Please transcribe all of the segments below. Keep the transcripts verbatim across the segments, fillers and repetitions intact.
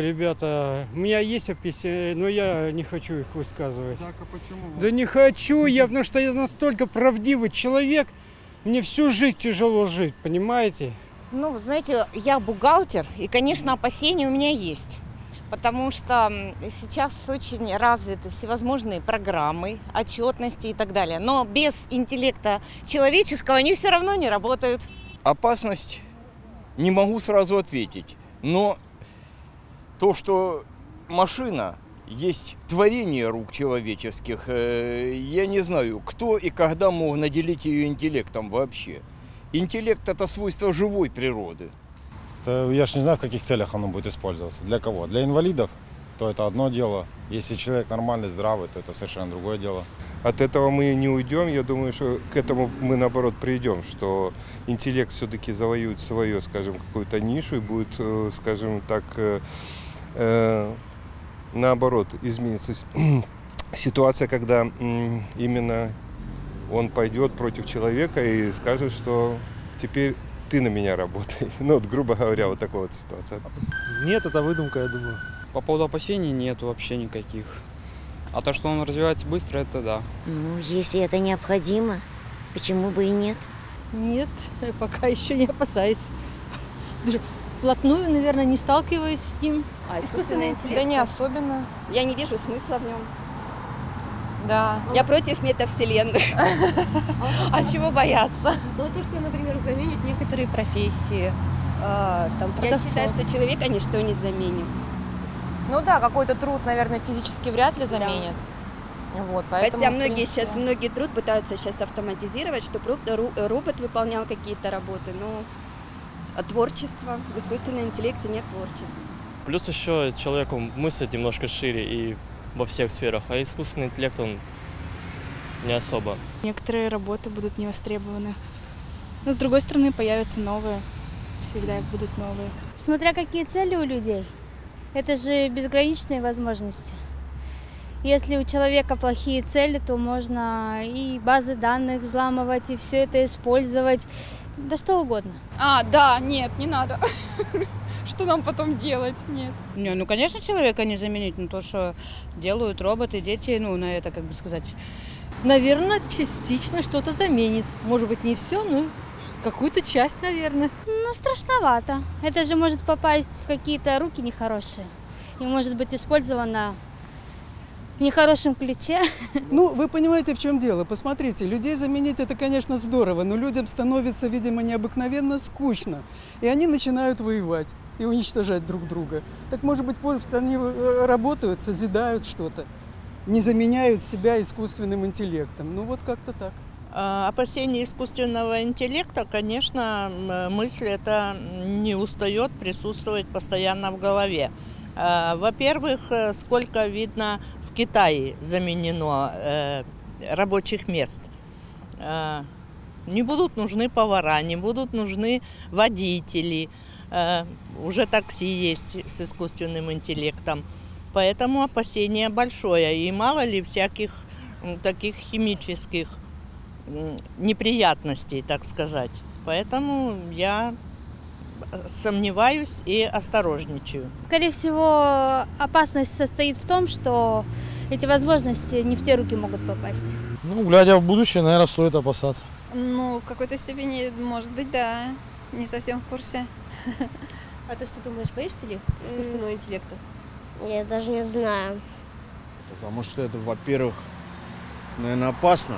ребята, у меня есть описание, но я не хочу их высказывать. Так, а почему? Да не хочу я, потому что я настолько правдивый человек, мне всю жизнь тяжело жить, понимаете? Ну, знаете, я бухгалтер, и, конечно, опасения у меня есть. Потому что сейчас очень развиты всевозможные программы, отчетности и так далее. Но без интеллекта человеческого они все равно не работают. Опасность не могу сразу ответить. Но то, что машина есть творение рук человеческих, я не знаю, кто и когда мог наделить ее интеллектом вообще. Интеллект – это свойство живой природы. Я ж не знаю, в каких целях оно будет использоваться. Для кого? Для инвалидов? То это одно дело. Если человек нормальный, здравый, то это совершенно другое дело. От этого мы не уйдем. Я думаю, что к этому мы, наоборот, придем, что интеллект все-таки завоюет свою, скажем, какую-то нишу и будет, скажем так, э, наоборот, изменится ситуация, когда именно он пойдет против человека и скажет, что теперь ты на меня работай. Ну, вот, грубо говоря, вот такая вот ситуация. Нет, это выдумка, я думаю. По поводу опасений нет вообще никаких. А то, что он развивается быстро, это да. Ну, если это необходимо, почему бы и нет? Нет, пока еще не опасаюсь. Даже вплотную, наверное, не сталкиваюсь с ним. А искусственный интеллект? Да не особенно. Я не вижу смысла в нем. Да. Я против метавселенных. А чего бояться? Ну, то, что, например, заменит некоторые профессии. Там, Я считаю, что человека ничто не заменит. Ну да, какой-то труд, наверное, физически вряд ли заменит. Да. Вот, поэтому, Хотя многие принципе... сейчас, многие труд пытаются сейчас автоматизировать, чтобы робот выполнял какие-то работы, но творчество, в искусственном интеллекте нет творчества. Плюс еще человеку мыслить немножко шире и во всех сферах, а искусственный интеллект, он не особо. Некоторые работы будут не востребованы, но с другой стороны появятся новые, всегда будут новые. Смотря какие цели у людей, это же безграничные возможности. Если у человека плохие цели, то можно и базы данных взламывать, и все это использовать, да что угодно. А, да, нет, не надо. Что нам потом делать? Нет. Не, ну, конечно, человека не заменить, но то, что делают роботы, дети, ну, на это, как бы сказать. Наверное, частично что-то заменит. Может быть, не все, но какую-то часть, наверное. Ну, страшновато. Это же может попасть в какие-то руки нехорошие. И может быть использовано в нехорошем ключе. Ну, вы понимаете, в чем дело. Посмотрите, людей заменить это, конечно, здорово, но людям становится, видимо, необыкновенно скучно. И они начинают воевать и уничтожать друг друга. Так, может быть, они работают, созидают что-то, не заменяют себя искусственным интеллектом. Ну, вот как-то так. Опасение искусственного интеллекта, конечно, мысль эта не устает присутствовать постоянно в голове. Во-первых, сколько видно в Китае заменено рабочих мест. Не будут нужны повара, не будут нужны водители. Уже такси есть с искусственным интеллектом. Поэтому опасение большое. И мало ли всяких таких химических неприятностей, так сказать. Поэтому я сомневаюсь и осторожничаю. Скорее всего, опасность состоит в том, что эти возможности не в те руки могут попасть. Ну, глядя в будущее, наверное, стоит опасаться. Ну, в какой-то степени, может быть, да. Не совсем в курсе. А ты что думаешь, боишься ли искусственного интеллекта? Я даже не знаю. Потому что это, во-первых, наверное, опасно.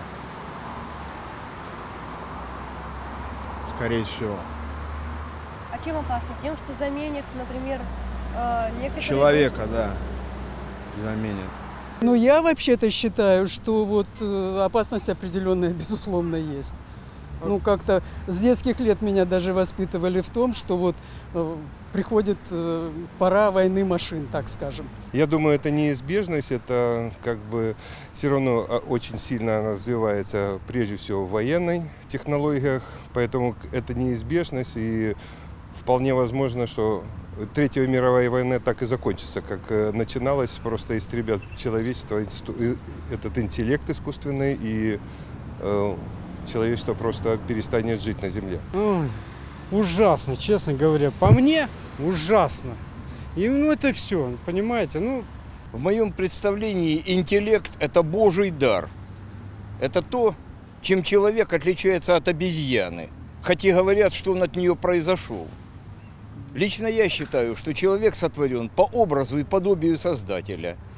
Скорее всего. А чем опасно? Тем, что заменит, например, некоторые... Человека, да, заменит. Ну, я вообще-то считаю, что вот опасность определенная, безусловно, есть. Ну, как-то с детских лет меня даже воспитывали в том, что вот э, приходит э, пора войны машин, так скажем. Я думаю, это неизбежность, это как бы все равно очень сильно развивается, прежде всего, в военной технологиях, поэтому это неизбежность, и вполне возможно, что Третья мировая война так и закончится, как начиналась, просто истребят человечество, этот интеллект искусственный, и э, человечество просто перестанет жить на Земле. Ой, ужасно, честно говоря. По мне, ужасно. И ну это все, понимаете, ну... В моем представлении интеллект – это Божий дар. Это то, чем человек отличается от обезьяны, хоть и говорят, что он от нее произошел. Лично я считаю, что человек сотворен по образу и подобию Создателя –